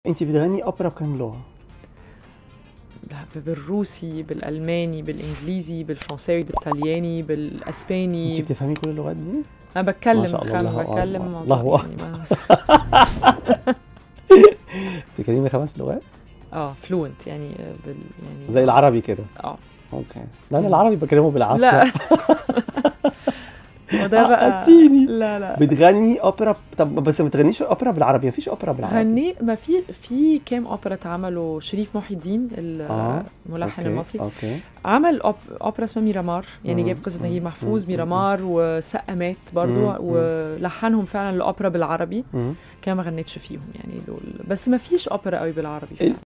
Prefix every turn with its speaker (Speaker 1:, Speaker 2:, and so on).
Speaker 1: انت بتغني اوبرا بكام لغه؟
Speaker 2: بالروسي، بالالماني، بالانجليزي، بالفرنساوي، بالطلياني، بالاسباني.
Speaker 1: انت بتفهمي كل اللغات دي؟
Speaker 2: انا بتكلم
Speaker 1: ما شاء الله، الله
Speaker 2: بتكلم
Speaker 1: أكبر، الله بتتكلمي 5 لغات؟
Speaker 2: فلوينت يعني يعني
Speaker 1: زي العربي كده. اوكي. لا انا العربي بكلمه بالعافيه.
Speaker 2: لا وده بقى
Speaker 1: عقدتيني.
Speaker 2: لا
Speaker 1: بتغني اوبرا، طب بس ما بتغنيش اوبرا بالعربي، مفيش اوبرا بالعربي.
Speaker 2: ما في كام اوبرا اتعملوا. شريف محي الدين الملحن المصري
Speaker 1: اوكي.
Speaker 2: عمل اوبرا اسمها ميرامار، يعني جايب قصه نجيب محفوظ ميرامار وسقا مات برضو ولحنهم فعلا الاوبرا بالعربي. كان ما غنيتش فيهم يعني دول، بس ما فيش اوبرا قوي بالعربي فعلا.